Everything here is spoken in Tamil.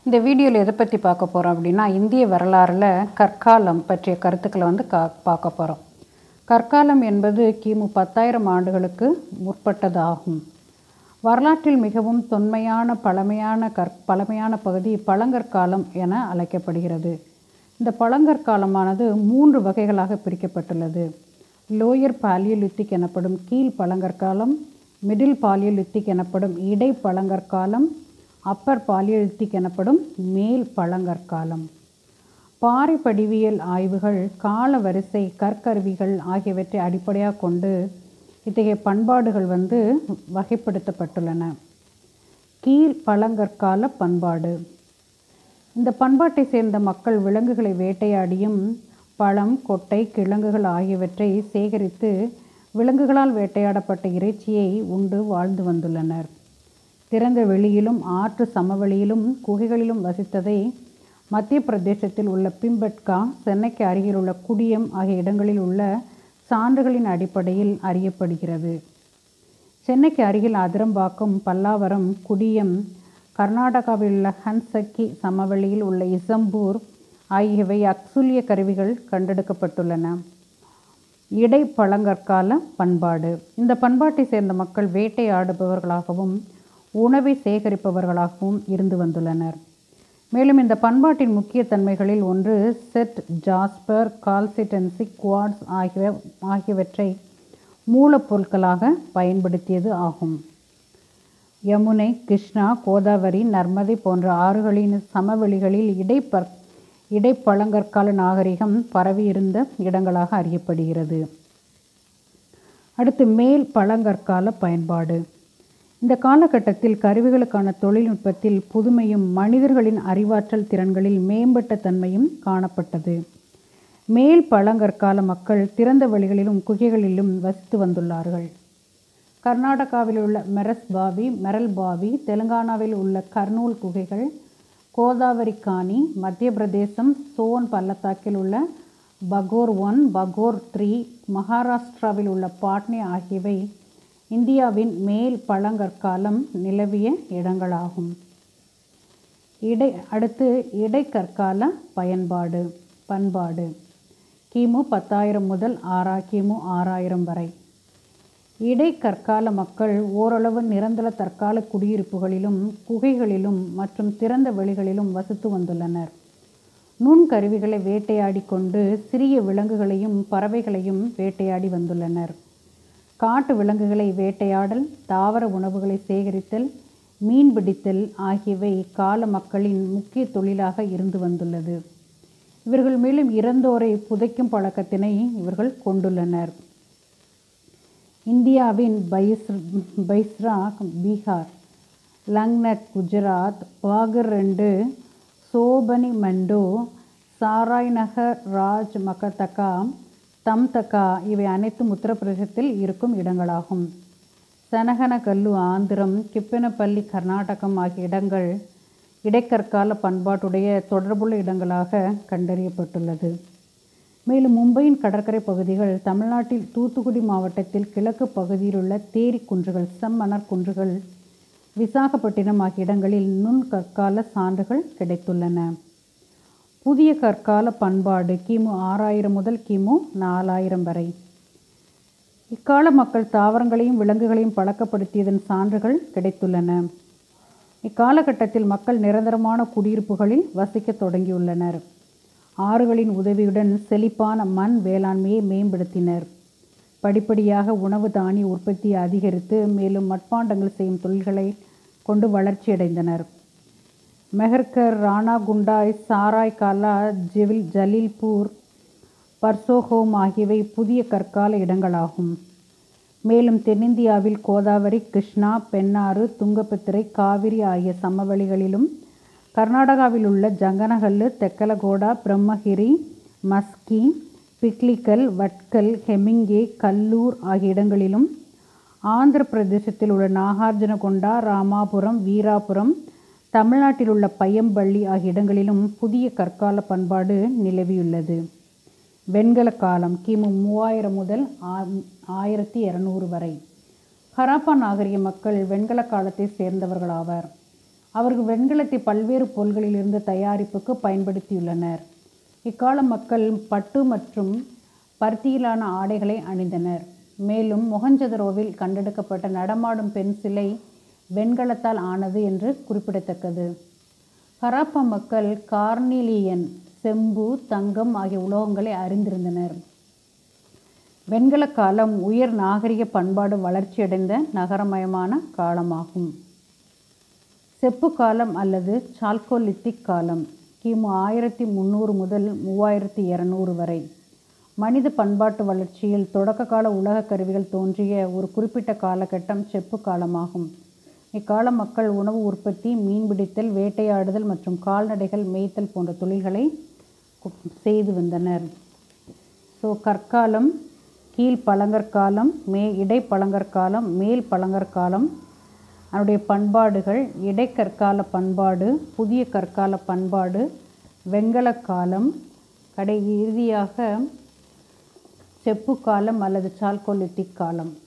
இந்த வீடியோவில் எதை பற்றி பார்க்க போகிறோம் அப்படின்னா, இந்திய வரலாறில் கற்காலம் பற்றிய கருத்துக்களை பார்க்க போகிறோம். கற்காலம் என்பது கிமு 10,000 ஆண்டுகளுக்கு முற்பட்டதாகும். வரலாற்றில் மிகவும் தொன்மையான பழமையான பகுதி பழங்கற்காலம் என அழைக்கப்படுகிறது. இந்த பழங்கற்காலமானது 3 வகைகளாக பிரிக்கப்பட்டுள்ளது. லோயர் பாலியோலித்திக் எனப்படும் கீழ் பழங்கற்காலம், மிடில் பாலியோலித்திக் எனப்படும் இடை பழங்கற்காலம், அப்பர் பாலியோலித்திக் எனப்படும் மேல் பழங்கற்காலம். பாறை படிவியல் ஆய்வுகள், கால வரிசை, கற்கருவிகள் ஆகியவற்றை அடிப்படையாக கொண்டு இத்தகைய பண்பாடுகள் வகைப்படுத்தப்பட்டுள்ளன. கீழ் பழங்கற்கால பண்பாடு. இந்த பண்பாட்டை சேர்ந்த மக்கள் விலங்குகளை வேட்டையாடியும் பழம், கொட்டை, கிழங்குகள் ஆகியவற்றை சேகரித்து விலங்குகளால் வேட்டையாடப்பட்ட இறைச்சியை உண்டு வாழ்ந்து வந்துள்ளனர். திறந்த வெளியிலும் ஆற்று சமவெளியிலும் குகைகளிலும் வசித்ததை மத்திய பிரதேசத்தில் உள்ள பிம்பட்கா, சென்னைக்கு அருகில் உள்ள குடியம் ஆகிய இடங்களில் உள்ள சான்றுகளின் அடிப்படையில் அறியப்படுகிறது. சென்னைக்கு அருகில் அதிரம்பாக்கம், பல்லாவரம், குடியம், கர்நாடகாவில் உள்ள ஹன்சக்கி சமவெளியில் உள்ள இசம்பூர் ஆகியவை அக்சுலிய கருவிகள் கண்டெடுக்கப்பட்டுள்ளன. இடை பழங்கற்கால பண்பாடு. இந்த பண்பாட்டை சேர்ந்த மக்கள் வேட்டையாடுபவர்களாகவும் உணவை சேகரிப்பவர்களாகவும் இருந்து வந்துள்ளனர். மேலும் இந்த பண்பாட்டின் முக்கிய தன்மைகளில் ஒன்று செட், ஜாஸ்பர், கால்சிட்டன்சிக், குவார்ட்ஸ் ஆகியவற்றை மூலப்பொருட்களாக பயன்படுத்தியது ஆகும். யமுனை, கிருஷ்ணா, கோதாவரி, நர்மதை போன்ற ஆறுகளின் சமவெளிகளில் இடைப்பழங்கற்கால நாகரிகம் பரவியிருந்த இடங்களாக அறியப்படுகிறது. அடுத்து மேல் பழங்கற்கால பயன்பாடு. இந்த காலகட்டத்தில் கருவிகளுக்கான தொழில்நுட்பத்தில் புதுமையும் மனிதர்களின் அறிவாற்றல் திறன்களில் மேம்பட்ட தன்மையும் காணப்பட்டது. மேல் பழங்கற்கால மக்கள் திறந்த வெளிகளிலும் குகைகளிலும் வசித்து வந்துள்ளார்கள். கர்நாடகாவில் உள்ள மெரல் பாவி, தெலுங்கானாவில் உள்ள கர்னூல் குகைகள், கோதாவரி காணி, மத்திய பிரதேசம் சோன் பள்ளத்தாக்கில் உள்ள பகோர் 1, பகோர் 3, மகாராஷ்டிராவில் உள்ள பாட்னி ஆகியவை இந்தியாவின் மேல் பழங்கற்காலம் நிலவிய இடங்களாகும். அடுத்து இடைக்கற்கால பண்பாடு. கிமு 10,000 முதல் கிமு 6,000 வரை. இடைக்கற்கால மக்கள் ஓரளவு நிரந்தர தற்கால குடியிருப்புகளிலும் குகைகளிலும் மற்றும் திறந்த வெளிகளிலும் வசித்து வந்துள்ளனர். நுண்கருவிகளை வேட்டையாடி கொண்டு சிறிய விலங்குகளையும் பறவைகளையும் வேட்டையாடி வந்துள்ளனர். காட்டு விலங்குகளை வேட்டையாடல், தாவர உணவுகளை சேகரித்தல், மீன்பிடித்தல் ஆகியவை கால மக்களின் முக்கிய தொழிலாக இருந்து வந்துள்ளது. இவர்கள் மேலும் இறந்தோரை புதைக்கும் பழக்கத்தினை இவர்கள் கொண்டுள்ளனர். இந்தியாவின் பைஸ்ரா பீகார், லங்னக் குஜராத், பாகர் 2, சோபனி மண்டோ, சாராய்நகர், ராஜ் மகதகா, தம்தகா இவை அனைத்தும் உத்தரப்பிரதேசத்தில் இருக்கும் இடங்களாகும். சனகனகல்லு ஆந்திரம், கிப்பனப்பள்ளி கர்நாடகம் ஆகிய இடங்கள் இடைக்கற்கால பண்பாட்டுடைய தொடர்புள்ள இடங்களாக கண்டறியப்பட்டுள்ளது. மேலும் மும்பையின் கடற்கரை பகுதிகள், தமிழ்நாட்டில் தூத்துக்குடி மாவட்டத்தில் கிழக்கு பகுதியில் உள்ள தேரி குன்றுகள், செம்மணற் குன்றுகள், விசாகப்பட்டினம் ஆகிய இடங்களில் நுண்கற்கால சான்றுகள் கிடைத்துள்ளன. புதிய கற்கால பண்பாடு கிமு 6,000 முதல் கிமு 4,000 வரை. இக்கால மக்கள் தாவரங்களையும் விலங்குகளையும் பழக்கப்படுத்தியதன் சான்றுகள் கிடைத்துள்ளன. இக்காலகட்டத்தில் மக்கள் நிரந்தரமான குடியிருப்புகளில் வசிக்க தொடங்கியுள்ளனர். ஆறுகளின் உதவியுடன் செழிப்பான மண் வேளாண்மையை மேம்படுத்தினர். படிப்படியாக உணவு தானிய உற்பத்தியை அதிகரித்து மேலும் மட்பாண்டங்கள் செய்யும் தொழில்களை கொண்டு வளர்ச்சியடைந்தனர். மெஹர்கர், ராணாகுண்டாய், சாராய்காலா, ஜலீல்பூர், பர்சோஹோம் ஆகியவை புதிய கற்கால இடங்களாகும். மேலும் தென்னிந்தியாவில் கோதாவரி, கிருஷ்ணா, பெண்ணாறு, துங்கபத்திரை, காவிரி ஆகிய சமவெளிகளிலும், கர்நாடகாவில் உள்ள ஜங்கனகல்லு, தெக்கலகோடா, பிரம்மகிரி, மஸ்கி, பிக்லிக்கல், வட்கல், ஹெமிங்கே, கல்லூர் ஆகிய இடங்களிலும், ஆந்திர பிரதேசத்தில் உள்ள நாகார்ஜுனகொண்டா, ராமாபுரம், வீராபுரம், தமிழ்நாட்டில் உள்ள பையம்பள்ளி ஆகிய இடங்களிலும் புதிய கற்கால பண்பாடு நிலவியுள்ளது. வெண்கல காலம் கிமு 3000 முதல் 1200 வரை. ஹராப்பா நாகரிக மக்கள் வெண்கல காலத்தை சேர்ந்தவர்களாவர். அவர்கள் வெண்கலத்தை பல்வேறு பொருள்களிலிருந்து தயாரிப்புக்கு பயன்படுத்தியுள்ளனர். இக்கால மக்கள் பட்டு மற்றும் பருத்தியிலான ஆடைகளை அணிந்தனர். மேலும் மொஹஞ்சதரோவில் கண்டெடுக்கப்பட்ட நடமாடும் பெண் சிலை வெண்கலத்தால் ஆனது என்று குறிப்பிடத்தக்கது. ஹராப்பா மக்கள் கார்னிலியன், செம்பு, தங்கம் ஆகிய உலோகங்களை அறிந்திருந்தனர். வெண்கல காலம் உயர் நாகரிக பண்பாடு வளர்ச்சியடைந்த நகரமயமான காலமாகும். செப்பு காலம் அல்லது சால்கோலித்திக் காலம் கிமு 1300 முதல் 3200 வரை. மனித பண்பாட்டு வளர்ச்சியில் தொடக்க கால உலக கருவிகள் தோன்றிய ஒரு குறிப்பிட்ட காலகட்டம் செப்பு காலமாகும். இக்கால மக்கள் உணவு உற்பத்தி, மீன்பிடித்தல், வேட்டையாடுதல் மற்றும் கால்நடைகள் மேய்த்தல் போன்ற தொழில்களை செய்து வந்தனர். கற்காலம், கீழ் பழங்கற்காலம், இடைப்பழங்கற்காலம், மேல் பழங்கற்காலம். அதனுடைய பண்பாடுகள்: இடைக்கற்கால பண்பாடு, புதிய கற்கால பண்பாடு, வெண்கல காலம், இறுதியாக செப்பு காலம் அல்லது சால்கோலித்திக் காலம்.